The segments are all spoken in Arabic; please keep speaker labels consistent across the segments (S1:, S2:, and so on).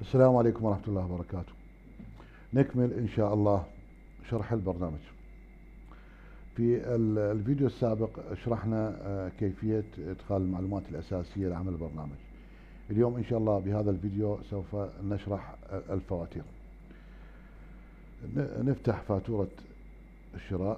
S1: السلام عليكم ورحمة الله وبركاته. نكمل إن شاء الله شرح البرنامج. في الفيديو السابق شرحنا كيفية إدخال المعلومات الأساسية لعمل البرنامج. اليوم إن شاء الله بهذا الفيديو سوف نشرح الفواتير. نفتح فاتورة الشراء.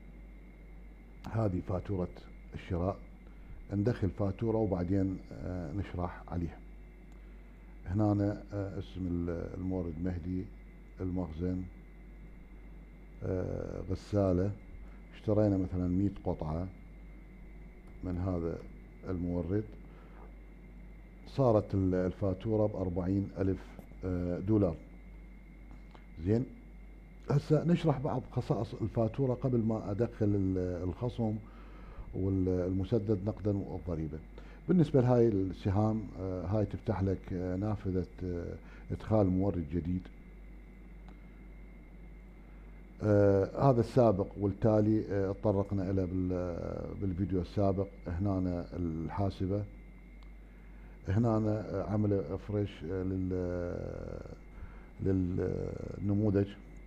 S1: هذه فاتورة الشراء. ندخل فاتورة وبعدين نشرح عليها. هنا اسم المورد مهدي، المخزن، غسالة. اشترينا مثلا 100 قطعة من هذا المورد، صارت الفاتورة ب40,000 دولار. زين، هسه نشرح بعض خصائص الفاتورة قبل ما أدخل الخصم والمسدد نقدا والضريبة. بالنسبة لهاي السهام، هاي تفتح لك نافذة إدخال مورد جديد. هذا السابق والتالي تطرقنا إلى بالفيديو السابق. هنا الحاسبة، هنا عمل فريش للنموذج.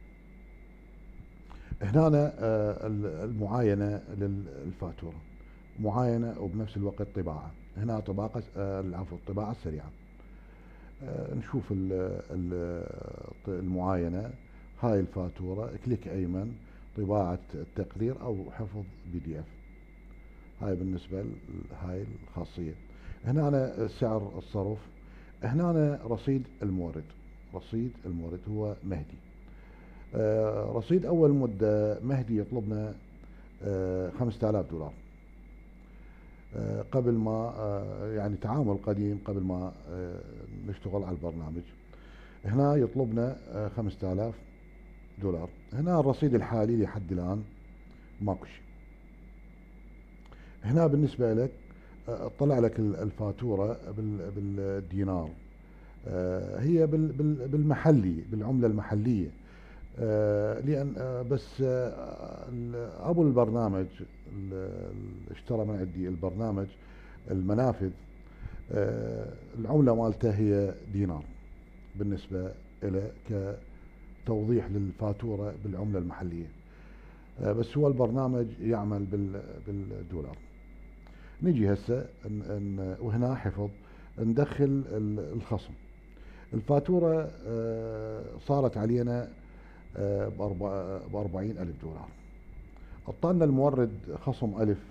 S1: هنا المعاينة للفاتورة، معاينة وبنفس الوقت طباعة. هنا طباعة الطباعة السريعة. نشوف المعاينة. هاي الفاتورة، كليك أيمن، طباعة التقرير أو حفظ PDF. هاي بالنسبة لهاي الخاصية. هنا سعر الصرف. هنا رصيد المورد. رصيد المورد هو مهدي. رصيد أول مدة مهدي يطلبنا 5000 دولار. قبل ما يعني تعامل قديم قبل ما نشتغل على البرنامج. هنا يطلبنا 5000 دولار. هنا الرصيد الحالي لحد الآن ماكو شيء. هنا بالنسبة لك طلع لك الفاتورة بالدينار. هي بالمحلي، بالعملة المحلية. لأن بس أبو البرنامج اشترى من عندي البرنامج المنافذ، العملة مالته هي دينار بالنسبة إلى كتوضيح للفاتورة بالعملة المحلية. بس هو البرنامج يعمل بالدولار. نجي هسه وهنا حفظ، ندخل الخصم. الفاتورة صارت علينا ب40,000 دولار. أعطانا المورد خصم 1000.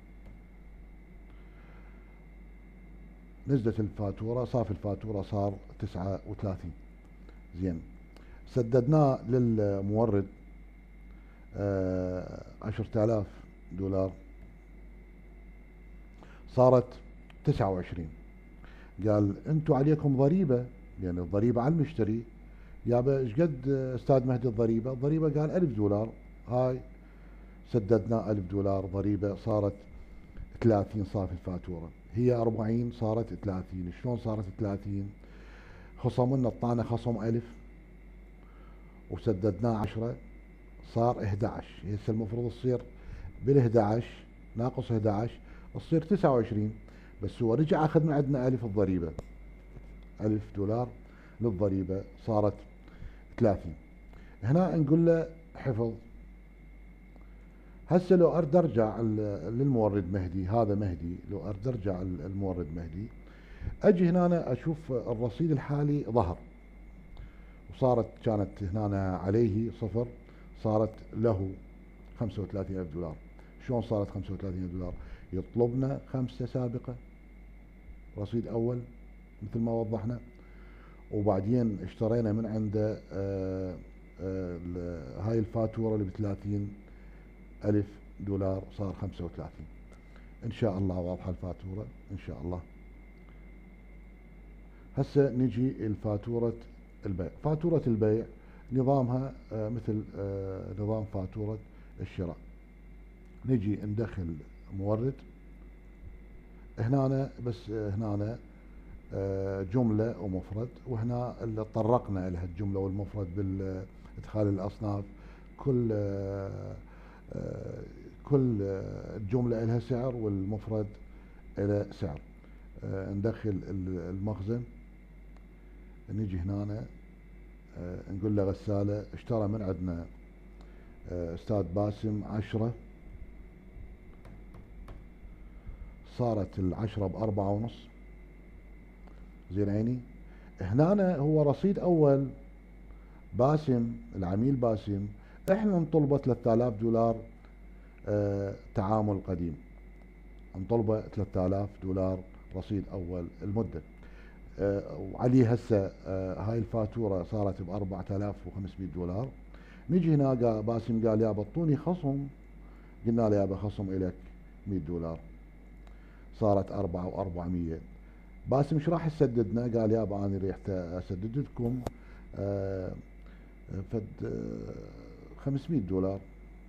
S1: نزلت الفاتورة، صافي الفاتورة صار 39. زين، سددناه للمورد 10,000 دولار، صارت 29. قال انتم عليكم ضريبة، لأن الضريبة على المشتري. يابا ايش قد استاذ مهدي الضريبة؟ الضريبة قال 1000 دولار. هاي سددنا 1000 دولار ضريبة، صارت 30 صافي الفاتورة. هي 40 صارت 30. شلون صارت 30؟ خصم لنا، اعطانا خصم 1000 وسددناه 10، صار 11. هسه المفروض تصير بال11 ناقص 11 تصير 29. بس هو رجع اخذ من عندنا 1000 الضريبة، 1000 دولار للضريبة، صارت 30. هنا نقول له حفظ. هسه لو اريد ارجع للمورد مهدي، هذا مهدي، لو اريد ارجع المورد مهدي، اجي هنا أنا اشوف الرصيد الحالي ظهر، وصارت كانت هنا عليه صفر، صارت له 35,000 دولار. شلون صارت 35,000 دولار؟ يطلبنا 5 سابقة، رصيد أول مثل ما وضحنا، وبعدين اشترينا من عنده هاي الفاتورة اللي ب30,000 دولار، صار 35. إن شاء الله واضحة الفاتورة إن شاء الله. هسه نجي الفاتورة البيع. فاتورة البيع نظامها مثل نظام فاتورة الشراء. نجي ندخل مورد. هنا بس هنا جملة ومفرد، وهنا اللي طرقنا لها الجملة والمفرد بإدخال الأصناف. كل جملة لها سعر والمفرد إلى سعر. ندخل المخزن. نجي هنا نقول له غسالة اشترى من عندنا استاذ باسم 10، صارت العشرة ب4.5. زين عيني. هنا هو رصيد اول باسم، العميل باسم، احنا نطلبه $3000 تعامل قديم، نطلبه $3000 رصيد اول المدة. وعليه هسه هاي الفاتورة صارت ب$4500. نجي هنا باسم قال يابا اعطوني خصم، قلنا له يابا خصم الك $100، صارت 4400. باسم ايش راح تسددنا؟ قال يابا انا ريحت اسدد لكم فد $500.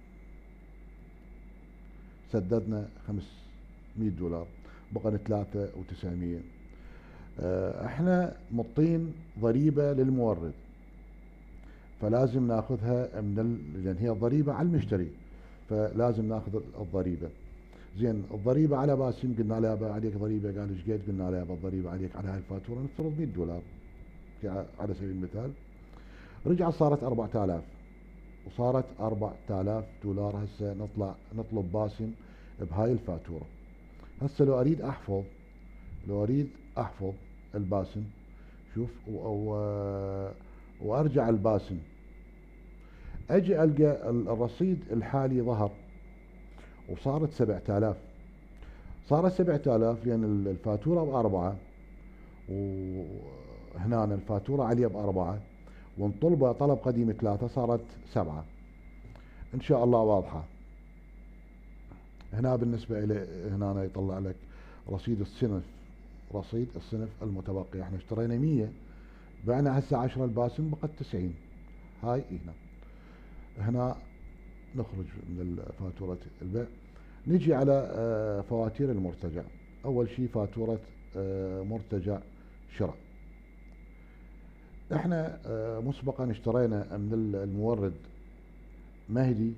S1: سددنا $500، بقى 3900. احنا مطين ضريبة للمورد، فلازم ناخذها لان هي ضريبة على المشتري، فلازم ناخذ الضريبة. زين الضريبة على باسم قلنا له يابا عليك ضريبة، قال ايش قد؟ قلنا له يابا الضريبة عليك على هاي الفاتورة نفترض $100 على سبيل المثال. رجعت صارت 4000، وصارت $4000. هسه نطلب باسم بهاي الفاتورة. هسه لو اريد احفظ الباسم، شوف وارجع الباسم، اجي القى الرصيد الحالي ظهر وصارت 7000. صارت 7000 لان الفاتورة ب4، وهنا الفاتورة عليه ب4، ونطلبه طلب قديم 3، صارت 7. ان شاء الله واضحة. هنا بالنسبة الى هنا يطلع لك رصيد الصنف المتبقي. احنا اشترينا 100، بعنا هسه 10 الباسم بقت 90. هاي هنا نخرج من فاتورة البيع. نجي على فواتير المرتجع. اول شيء فاتورة مرتجع شراء. احنا مسبقا اشترينا من المورد مهدي،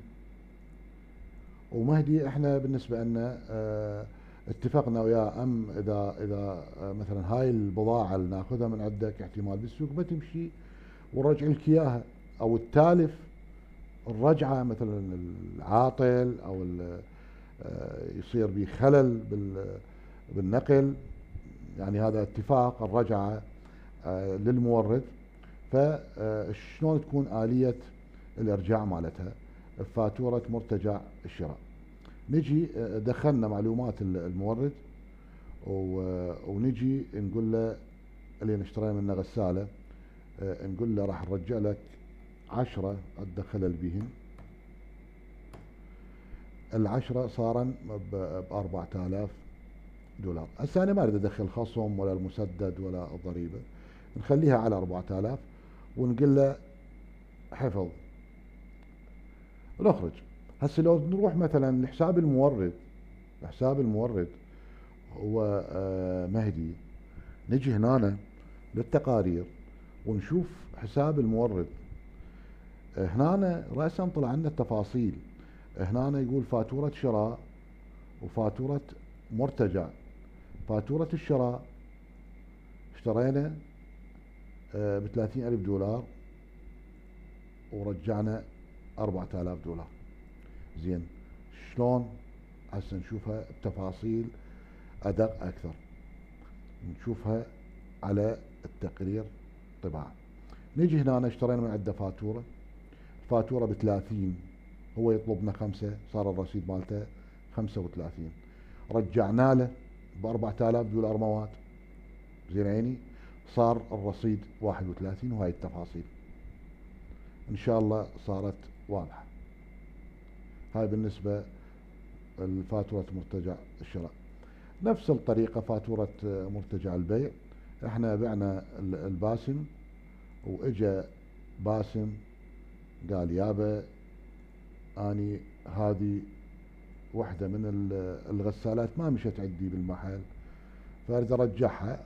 S1: ومهدي احنا بالنسبة لنا اتفقنا وياه اذا مثلا هاي البضاعة اللي ناخذها من عندك احتمال بالسوق بتمشي ونرجع لك اياها، او التالف الرجعة مثلا العاطل او يصير به خلل بالنقل، يعني هذا اتفاق الرجعة للمورد. فشلون تكون آلية الارجاع مالتها؟ فاتورة مرتجع الشراء. نجي دخلنا معلومات المورد ونجي نقول له اللي اشترينا منه غسالة، نقول له راح نرجع لك 10 اتدخل بهن. ال10 صارا ب$4000. هسه انا ما اريد ادخل خصم ولا المسدد ولا الضريبة، نخليها على 4000 ونقول له حفظ ونخرج. هسه لو نروح مثلا لحساب المورد هو مهدي، نجي هنا للتقارير ونشوف حساب المورد. هنا رأسا طلع عندنا التفاصيل. هنا يقول فاتورة شراء وفاتورة مرتجع. فاتورة الشراء اشترينا ب$30,000 ورجعنا $4000. زين شلون؟ هسه نشوفها بتفاصيل ادق اكثر، نشوفها على التقرير طباعة. نجي هنا اشترينا من عنده فاتورة ب30، هو يطلبنا 5، صار الرصيد مالته 35. رجعنا له ب$4000 مواد. زين عيني. صار الرصيد 31. وهاي التفاصيل ان شاء الله صارت واضحة. هاي بالنسبة لفاتورة مرتجع الشراء. نفس الطريقة فاتورة مرتجع البيع. احنا بعنا الباسم، واجا باسم قال يابا اني هذه واحدة من الغسالات ما مشت عندي بالمحل، فاريد ارجعها.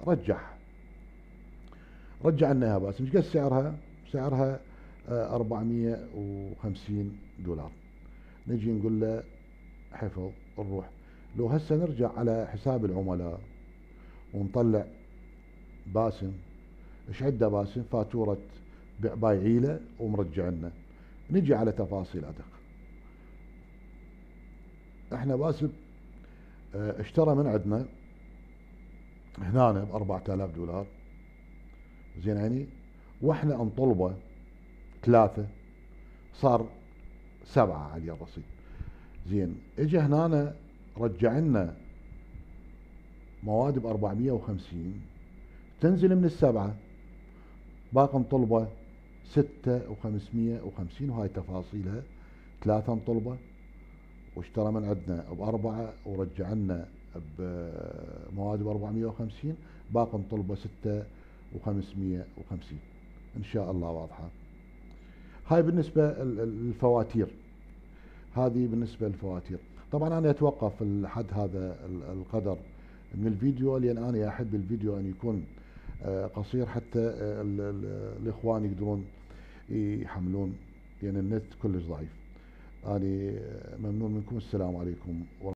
S1: رجع لنا يا باسم. ايش قد سعرها؟ سعرها $450. نجي نقول له حفظ نروح. لو هسه نرجع على حساب العملاء ونطلع باسم، ايش عنده باسم؟ فاتورة بايعي له ومرجع لنا. نجي على تفاصيل ادق. احنا باسم اشترى من عندنا هنا ب 4000 دولار، زين يعني، واحنا نطلبه 3، صار 7 على الرصيد. زين، اجى هنا رجع لنا مواد ب 450، تنزل من ال7، باقي نطلبه 6 و550، وهاي تفاصيلها. 3 نطلبه واشترى من عندنا ب4 ورجع لنا بمواد ب 450، باقي نطلبه 6 و550. ان شاء الله واضحة. هاي بالنسبة للفواتير. هذه بالنسبة للفواتير. طبعا انا اتوقف لحد هذا القدر من الفيديو، لان انا احب الفيديو ان يكون قصير، حتى الاخوان يقدرون يحملون، لان النت كلش ضعيف. أنا ممنون منكم. السلام عليكم.